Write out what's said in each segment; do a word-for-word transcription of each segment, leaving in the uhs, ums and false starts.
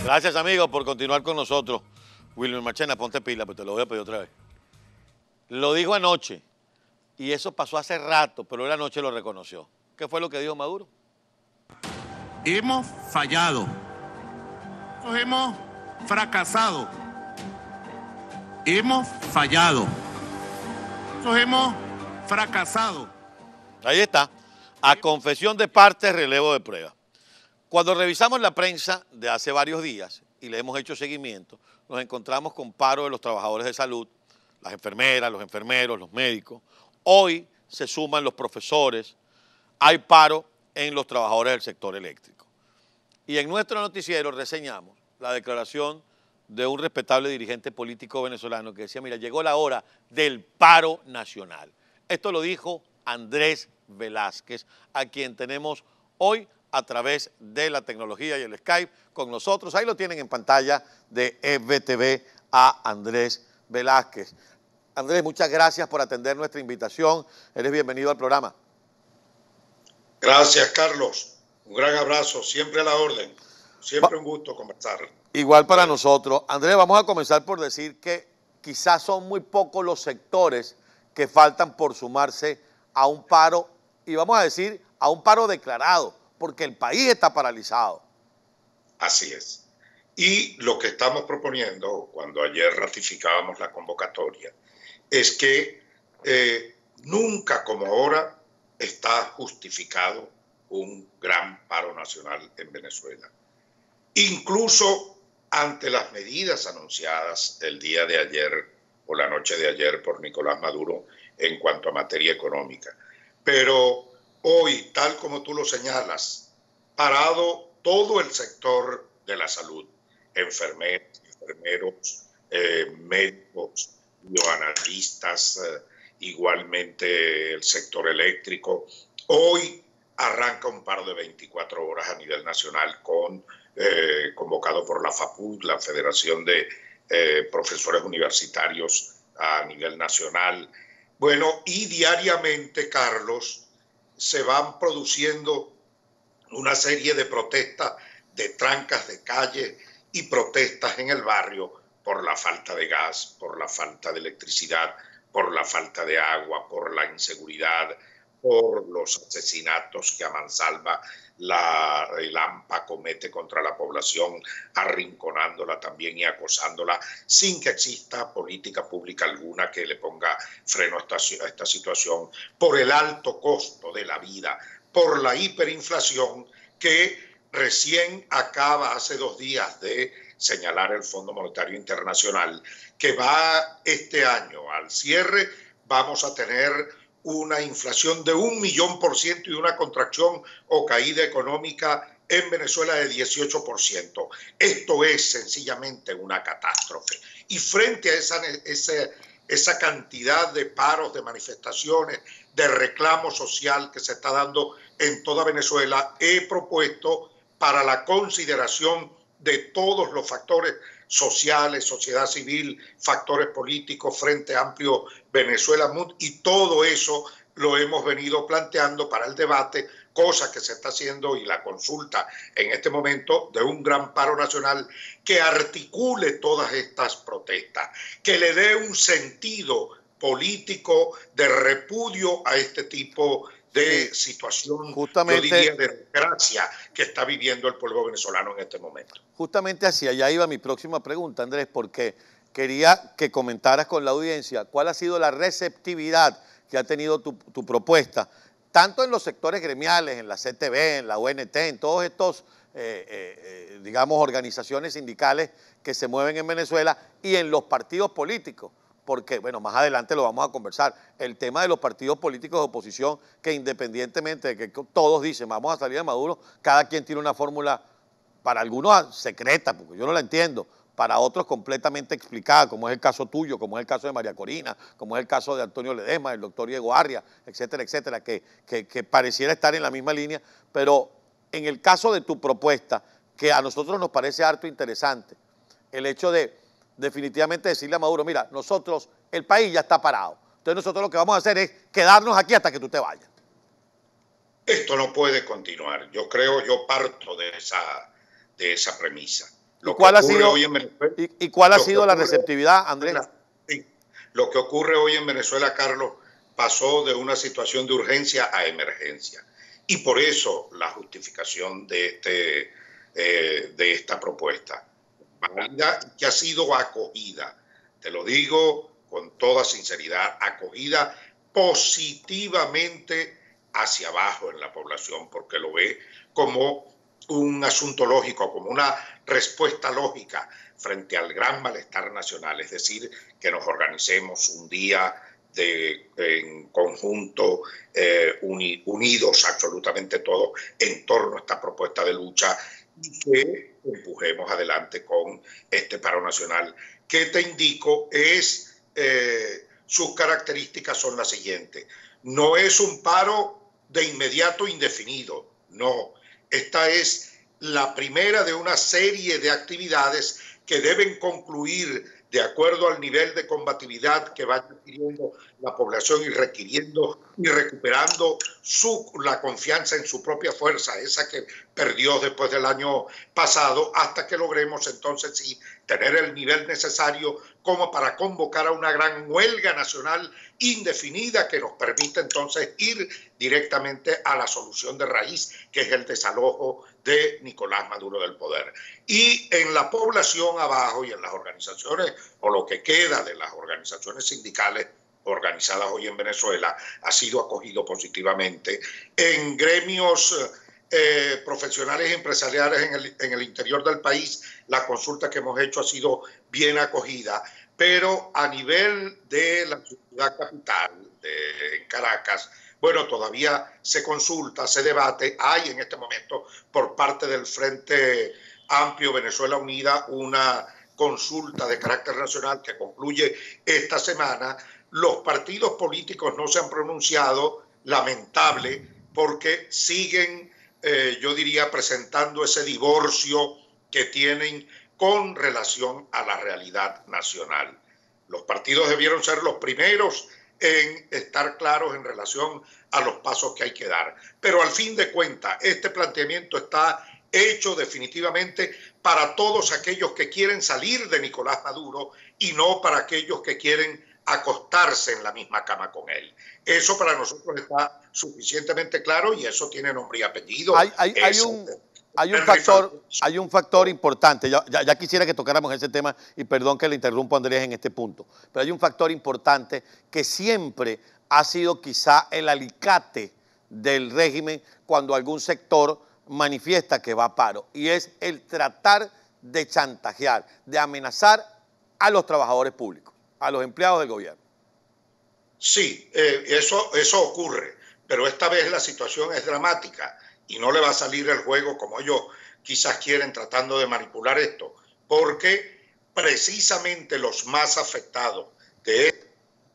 Gracias, amigos, por continuar con nosotros. Wilmer Marchena, ponte pila, pues te lo voy a pedir otra vez. Lo dijo anoche, y eso pasó hace rato, pero él anoche lo reconoció. ¿Qué fue lo que dijo Maduro? Hemos fallado. Hemos fracasado. Hemos fallado. Hemos fracasado. Ahí está. A confesión de parte, relevo de prueba. Cuando revisamos la prensa de hace varios días y le hemos hecho seguimiento, nos encontramos con paro de los trabajadores de salud, las enfermeras, los enfermeros, los médicos. Hoy se suman los profesores. Hay paro en los trabajadores del sector eléctrico. Y en nuestro noticiero reseñamos la declaración de un respetable dirigente político venezolano que decía, mira, llegó la hora del paro nacional. Esto lo dijo Andrés Velázquez, a quien tenemos hoy a través de la tecnología y el Skype con nosotros. Ahí lo tienen en pantalla de E V T V a Andrés Velázquez. Andrés, muchas gracias por atender nuestra invitación. Eres bienvenido al programa. Gracias, Carlos. Un gran abrazo, siempre a la orden. Siempre un gusto conversar. Igual para nosotros. Andrés, vamos a comenzar por decir que quizás son muy pocos los sectores que faltan por sumarse a un paro, y vamos a decir a un paro declarado, porque el país está paralizado. Así es. Y lo que estamos proponiendo, cuando ayer ratificábamos la convocatoria, es que eh, nunca como ahora está justificado un gran paro nacional en Venezuela. Incluso ante las medidas anunciadas el día de ayer o la noche de ayer por Nicolás Maduro en cuanto a materia económica. Pero hoy, tal como tú lo señalas, parado todo el sector de la salud, enfermeros, enfermeros, eh, médicos, bioanalistas, eh, igualmente el sector eléctrico. Hoy arranca un paro de veinticuatro horas a nivel nacional con, eh, convocado por la FAPUD, la Federación de eh, Profesores Universitarios a nivel nacional. Bueno, y diariamente, Carlos, se van produciendo una serie de protestas, de trancas de calle y protestas en el barrio por la falta de gas, por la falta de electricidad, por la falta de agua, por la inseguridad, por los asesinatos que a mansalva la, el AMPA comete contra la población, arrinconándola también y acosándola, sin que exista política pública alguna que le ponga freno a esta, a esta situación, por el alto costo de la vida, por la hiperinflación que recién acaba hace dos días de señalar el Fondo Monetario Internacional, que va este año al cierre, vamos a tener una inflación de un millón por ciento y una contracción o caída económica en Venezuela de dieciocho por ciento. Esto es sencillamente una catástrofe. Y frente a esa, esa, esa cantidad de paros, de manifestaciones, de reclamo social que se está dando en toda Venezuela, he propuesto para la consideración de todos los factores sociales, sociedad civil, factores políticos, Frente Amplio Venezuela M U D, y todo eso lo hemos venido planteando para el debate, cosa que se está haciendo y la consulta en este momento de un gran paro nacional que articule todas estas protestas, que le dé un sentido político de repudio a este tipo de sí, situación, justamente, yo diría, de desgracia que está viviendo el pueblo venezolano en este momento. Justamente hacia allá iba mi próxima pregunta, Andrés, porque quería que comentaras con la audiencia cuál ha sido la receptividad que ha tenido tu, tu propuesta, tanto en los sectores gremiales, en la C T V, en la O N T, en todos estos, eh, eh, digamos, organizaciones sindicales que se mueven en Venezuela, y en los partidos políticos. Porque, bueno, más adelante lo vamos a conversar, el tema de los partidos políticos de oposición, que independientemente de que todos dicen vamos a salir de Maduro, cada quien tiene una fórmula, para algunos secreta, porque yo no la entiendo, para otros completamente explicada, como es el caso tuyo, como es el caso de María Corina, como es el caso de Antonio Ledesma, el doctor Diego Arria, etcétera, etcétera, que, que, que pareciera estar en la misma línea, pero en el caso de tu propuesta, que a nosotros nos parece harto interesante, el hecho de definitivamente decirle a Maduro, mira, nosotros, el país ya está parado. Entonces nosotros lo que vamos a hacer es quedarnos aquí hasta que tú te vayas. Esto no puede continuar. Yo creo, yo parto de esa, de esa premisa. Lo ¿Y cuál que ha ocurre sido, hoy en Venezuela, y, y cuál ha lo que sido la ocurre- receptividad, Andrés? Sí. Lo que ocurre hoy en Venezuela, Carlos, pasó de una situación de urgencia a emergencia. Y por eso la justificación de, este, eh, de esta propuesta, válida, que ha sido acogida, te lo digo con toda sinceridad, acogida positivamente hacia abajo en la población, porque lo ve como un asunto lógico, como una respuesta lógica frente al gran malestar nacional, es decir, que nos organicemos un día de, en conjunto, eh, uni, unidos absolutamente todos en torno a esta propuesta de lucha y que empujemos adelante con este paro nacional, que te indico es, eh, sus características son las siguientes. No es un paro de inmediato indefinido, no. Esta es la primera de una serie de actividades que deben concluir de acuerdo al nivel de combatividad que va adquiriendo la población y requiriendo y recuperando su, la confianza en su propia fuerza, esa que perdió después del año pasado, hasta que logremos entonces sí tener el nivel necesario como para convocar a una gran huelga nacional indefinida que nos permita entonces ir directamente a la solución de raíz, que es el desalojo de Nicolás Maduro del poder. Y en la población abajo y en las organizaciones, o lo que queda de las organizaciones sindicales organizadas hoy en Venezuela, ha sido acogido positivamente. En gremios eh, profesionales y empresariales en el, en el interior del país, la consulta que hemos hecho ha sido bien acogida, pero a nivel de la ciudad capital, de, en Caracas, bueno, todavía se consulta, se debate. Hay en este momento por parte del Frente Amplio Venezuela Unida una consulta de carácter nacional que concluye esta semana. Los partidos políticos no se han pronunciado, lamentable, porque siguen, eh, yo diría, presentando ese divorcio que tienen con relación a la realidad nacional. Los partidos debieron ser los primeros en estar claros en relación a los pasos que hay que dar. Pero al fin de cuentas, este planteamiento está hecho definitivamente para todos aquellos que quieren salir de Nicolás Maduro y no para aquellos que quieren acostarse en la misma cama con él. Eso para nosotros está suficientemente claro y eso tiene nombre y apellido. Hay, hay, hay un... Hay un, factor, hay un factor importante, ya, ya, ya quisiera que tocáramos ese tema y perdón que le interrumpo a Andrés en este punto, pero hay un factor importante que siempre ha sido quizá el alicate del régimen cuando algún sector manifiesta que va a paro y es el tratar de chantajear, de amenazar a los trabajadores públicos, a los empleados del gobierno. Sí, eh, eso, eso ocurre, pero esta vez la situación es dramática y no le va a salir el juego como ellos quizás quieren tratando de manipular esto, porque precisamente los más afectados de...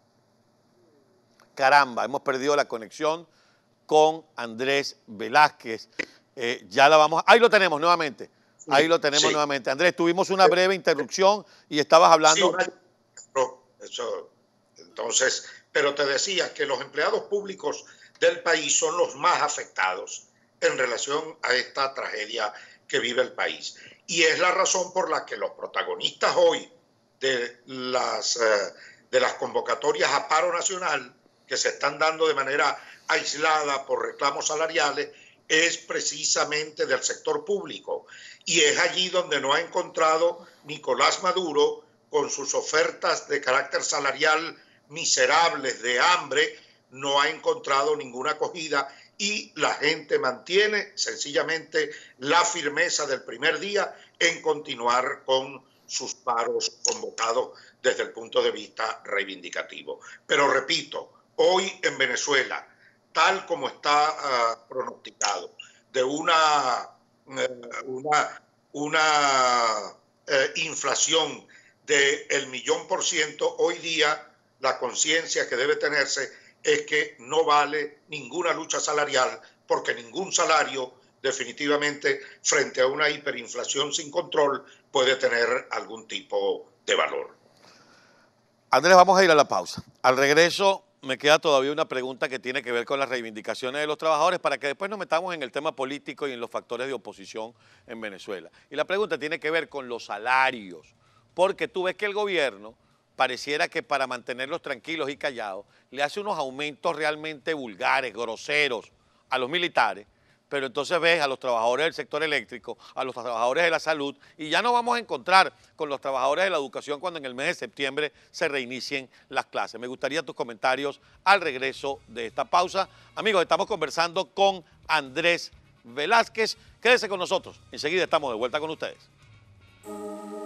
Caramba, hemos perdido la conexión con Andrés Velázquez. Eh, ya la vamos... Ahí lo tenemos nuevamente, ahí lo tenemos sí. nuevamente. Andrés, tuvimos una breve interrupción y estabas hablando... Sí, una... Eso, entonces, pero te decía que los empleados públicos del país son los más afectados en relación a esta tragedia que vive el país. Y es la razón por la que los protagonistas hoy de las, eh, de las convocatorias a paro nacional que se están dando de manera aislada por reclamos salariales es precisamente del sector público. Y es allí donde no ha encontrado Nicolás Maduro con sus ofertas de carácter salarial miserables de hambre, no ha encontrado ninguna acogida y la gente mantiene sencillamente la firmeza del primer día en continuar con sus paros convocados desde el punto de vista reivindicativo. Pero repito, hoy en Venezuela, tal como está uh, pronosticado, de una, uh, una, una uh, inflación del millón por ciento, hoy día la conciencia que debe tenerse es que no vale ninguna lucha salarial porque ningún salario definitivamente frente a una hiperinflación sin control puede tener algún tipo de valor. Andrés, vamos a ir a la pausa. Al regreso me queda todavía una pregunta que tiene que ver con las reivindicaciones de los trabajadores para que después nos metamos en el tema político y en los factores de oposición en Venezuela. Y la pregunta tiene que ver con los salarios, porque tú ves que el gobierno pareciera que para mantenerlos tranquilos y callados le hace unos aumentos realmente vulgares, groseros a los militares, pero entonces ves a los trabajadores del sector eléctrico, a los trabajadores de la salud, y ya no vamos a encontrar con los trabajadores de la educación cuando en el mes de septiembre se reinicien las clases. Me gustaría tus comentarios al regreso de esta pausa. Amigos, estamos conversando con Andrés Velázquez. Quédese con nosotros, enseguida estamos de vuelta con ustedes.